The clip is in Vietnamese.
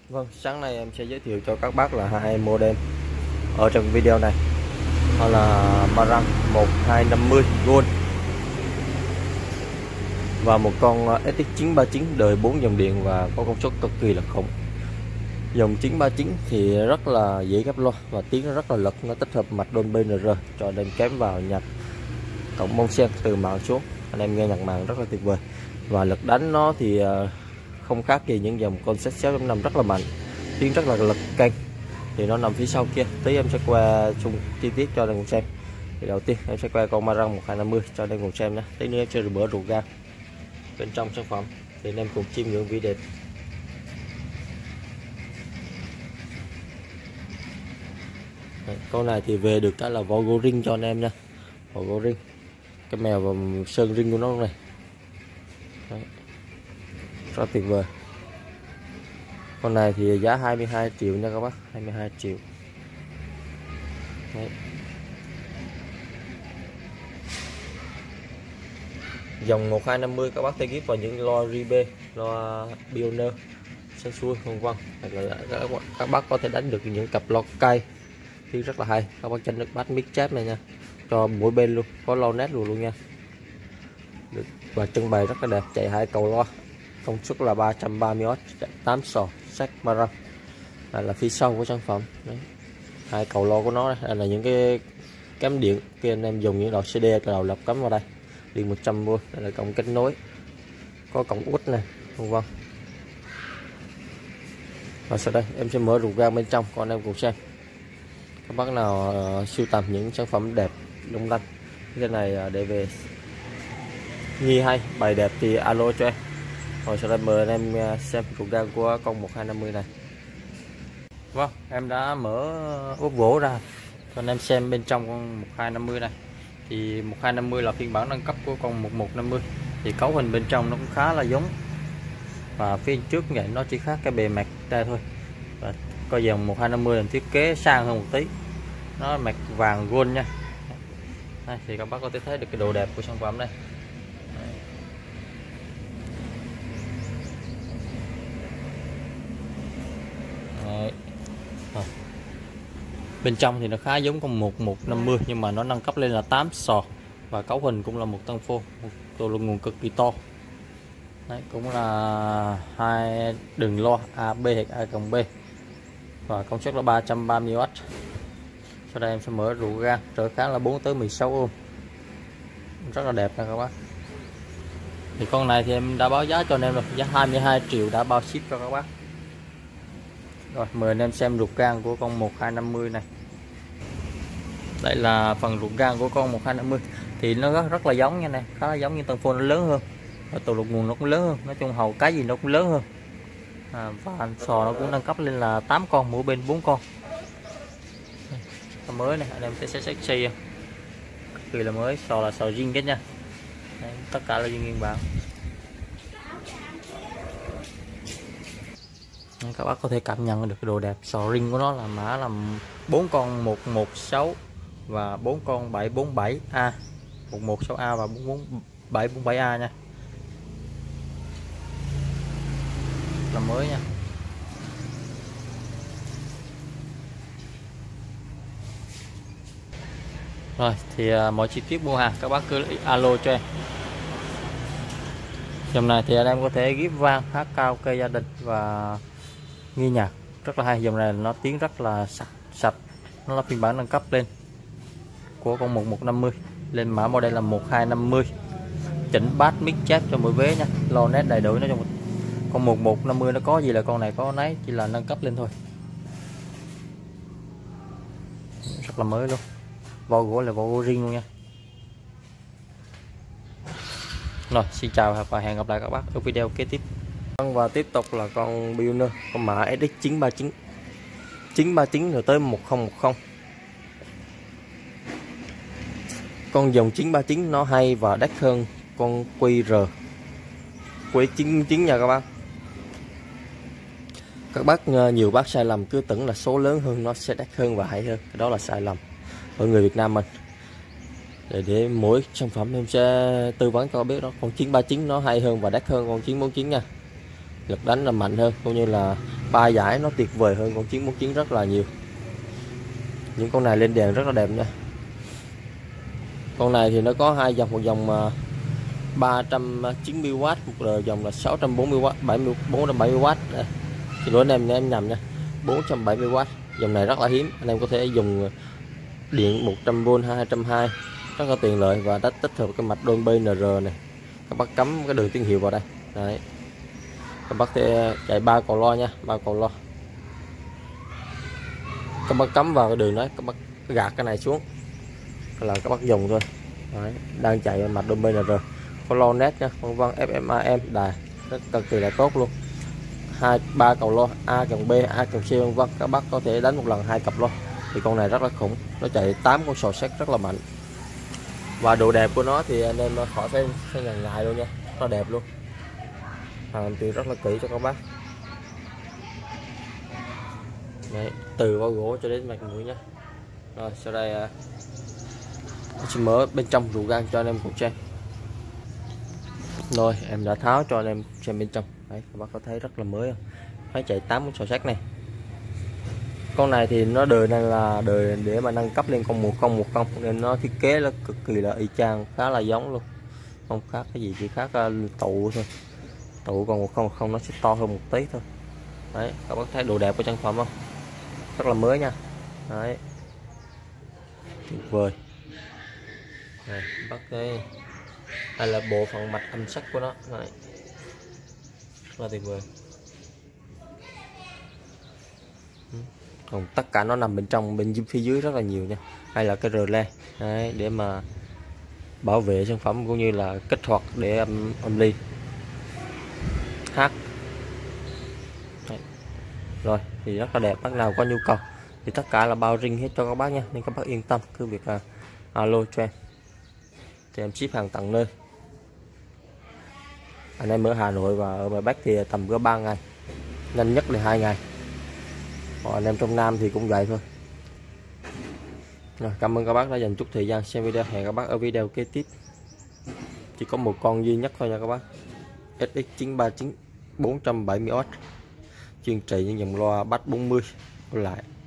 Vâng, sáng nay em sẽ giới thiệu cho các bác là hai model ở trong video này. Đó là Marang 1250 Gold và một con SX939 đời 4 dòng điện và có công suất cực kỳ là khủng. Dòng 939 thì rất là dễ ghép loa và tiếng nó rất là lực, nó tích hợp mạch Dolby NR cho nên kém vào nhạc cộng bông sen từ màng xuống, anh em nghe nhạc màng rất là tuyệt vời. Và lực đánh nó thì không khác gì những dòng con Z6.5 rất là mạnh, tiếng rất là lực căng. Thì nó nằm phía sau kia, tí em sẽ qua chung chi tiết cho anh cùng xem. Thì đầu tiên em sẽ qua con Marang 1250 cho anh cùng xem nhé. Tí nữa em sẽ rửa ruột ra bên trong sản phẩm thì anh em cùng chiêm ngưỡng vị đẹp. Con này thì về được cái là logo ring cho anh em nha, logo ring, cái mèo và sơn ring của nó này. Đấy, rất tuyệt vời. Con này thì giá 22 triệu nha các bác, 22 triệu. Đấy. Dòng 1250 các bác thể ghép vào những loa Ribe, loa Pioneer, sân xuôi vân vân. Các bác có thể đánh được những cặp loa cây thì rất là hay. Các bác tranh được bass mic chép này nha, cho mỗi bên luôn, có loa net luôn nha. Và trưng bày rất là đẹp, chạy hai cầu loa, công suất là 330W, chạy 8 sò, sách Marang. Đây là phía sau của sản phẩm. Đấy, hai cầu loa của nó đây là những cái cắm điện kia, anh em dùng những đầu CD đầu lập cắm vào đây, điện 100V. Đây là cổng kết nối, có cổng út này vân vân. Và sau đây em sẽ mở ruột ra bên trong con em cùng xem. Các bác nào sưu tầm những sản phẩm đẹp lung linh cái này để về nghi hay bài đẹp thì alo cho em. Rồi sau đây mời anh em xem ruột ra của con 1250 này. Vâng, em đã mở ốp gỗ ra cho anh em xem bên trong con 1250 này. Thì 1250 là phiên bản nâng cấp của con 1150. Thì cấu hình bên trong nó cũng khá là giống, và phía trước vậy nó chỉ khác cái bề mặt đây thôi. Và coi dòng 1250 làm thiết kế sang hơn một tí, nó mặt vàng gold nha. Đây, thì các bác có thể thấy được cái độ đẹp của sản phẩm đây. Đấy. Bên trong thì nó khá giống con 1150 nhưng mà nó nâng cấp lên là 8 sò, và cấu hình cũng là một tân phô, một tổ lực nguồn cực kỳ to. Đấy, cũng là hai đường loa AB hoặc A cộng B và công suất là 330W. Sau đây em sẽ mở ruột ra, trở khá là 4 tới 16 ohm, rất là đẹp nha các bác. Thì con này thì em đã báo giá cho anh em rồi, giá 22 triệu đã bao ship cho các bác. Rồi mời anh em xem ruột gan của con 1250 này. Đây là phần ruột gan của con 1250 thì nó rất là giống nha này, khá là giống, như tân phone nó lớn hơn, và tổ lực nguồn nó cũng lớn hơn, nói chung hầu cái gì nó cũng lớn hơn. Và sò nó cũng nâng cấp lên là 8 con, mỗi bên 4 con. Mới này anh em thấy sẽ sexy không? Cực kỳ là mới, sò là sò riêng kết nha. Đấy, tất cả là riêng nguyên bản. Đấy, các bác có thể cảm nhận được cái độ đẹp. Sò ring của nó là mã là 4 con 116 và 4 con 747A, 116A và 747A nha, là mới nha. Rồi thì mọi chi tiết mua hàng các bác cứ alo cho em. Dòng này thì anh em có thể ghép vang, hát karaoke gia đình và nghe nhạc rất là hay. Dòng này nó tiếng rất là sạch, nó là phiên bản nâng cấp lên của con 1150 lên mã model là 1250, chỉnh bass mic chép cho mỗi vế nha, lo nét đầy đủ. Nói chung con 1150 nó có gì là con này có nấy, chỉ là nâng cấp lên thôi, rất là mới luôn. Vỏ gỗ là vỏ gỗ riêng luôn nha. Rồi xin chào và hẹn gặp lại các bác ở video kế tiếp. Và tiếp tục là con Pioneer, con mã SX939 939 rồi tới 1010. Con dòng 939 nó hay và đắt hơn con QR Q99 nha các bác. Các bác nhiều bác sai lầm cứ tưởng là số lớn hơn nó sẽ đắt hơn và hay hơn, cái đó là sai lầm ở người Việt Nam mình. Để mỗi sản phẩm em sẽ tư vấn cho biết đó, con 939 nó hay hơn và đắt hơn con 949 nha. Lực đánh là mạnh hơn, cũng như là ba giải nó tuyệt vời hơn con 949 rất là nhiều. Những con này lên đèn rất là đẹp nha. Con này thì nó có hai dòng, một dòng 390W, một là dòng là 640W, 470W. Đây, thì lỗi em nhầm nha, 470W. Dòng này rất là hiếm, anh em có thể dùng điện 100V 220, rất là tiện lợi và đã tích hợp cái mạch Dolby NR này. Các bác cắm cái đường tín hiệu vào đây. Đấy. Các bác sẽ chạy 3 cầu loa nha, 3 cầu loa. Các bác cắm vào cái đường đấy, các bác gạt cái này xuống là các bác dùng thôi. Đấy, đang chạy mạch Dolby NR, có lo nét nha, con vân FM đài rất cực kỳ là tốt luôn. 3 cầu loa A cộng B, A cộng C vân vân, các bác có thể đánh một lần 2 cặp loa. Thì con này rất là khủng, nó chạy 8 con sò xét rất là mạnh. Và độ đẹp của nó thì anh em khỏi phải ngần ngại luôn nha, nó đẹp luôn. Làm thì rất là kỹ cho các bác. Đấy, từ bao gỗ cho đến mặt mũi nhé. Rồi sau đây sẽ mở bên trong rù gan cho anh em cùng xem. Rồi em đã tháo cho anh em xem bên trong. Đấy, các bác có thấy rất là mới không? Máy chạy 8 con sò xét này. Con này thì nó đời này là đời để mà nâng cấp lên con 1010, nên nó thiết kế nó cực kỳ là y chang, khá là giống luôn, không khác cái gì, chỉ khác tụ thôi. Tụ còn 110 nó sẽ to hơn một tí thôi. Đấy, các bác thấy độ đẹp của sản phẩm không? Rất là mới nha. Đấy, tuyệt vời. Này, bắt cái đây là bộ phận mạch âm sắc của nó. Đấy, rất là tuyệt vời. Còn tất cả nó nằm bên trong, bên phía dưới rất là nhiều nha. Hay là cái rờ le. Đấy, để mà bảo vệ sản phẩm cũng như là kích hoạt để âm ly hát. Đấy. Rồi thì rất là đẹp, bác nào có nhu cầu thì tất cả là bao riêng hết cho các bác nha, nên các bác yên tâm cứ việc alo cho em thì em ship hàng tận nơi. Anh em ở Hà Nội và ở ngoài Bắc thì tầm có 3 ngày, nhanh nhất là 2 ngày. Còn anh em trong Nam thì cũng vậy thôi. Rồi, cảm ơn các bác đã dành chút thời gian xem video. Hẹn các bác ở video kế tiếp. Chỉ có một con duy nhất thôi nha các bác, SX939 470W, chuyên trị những dòng loa bass 40 lại.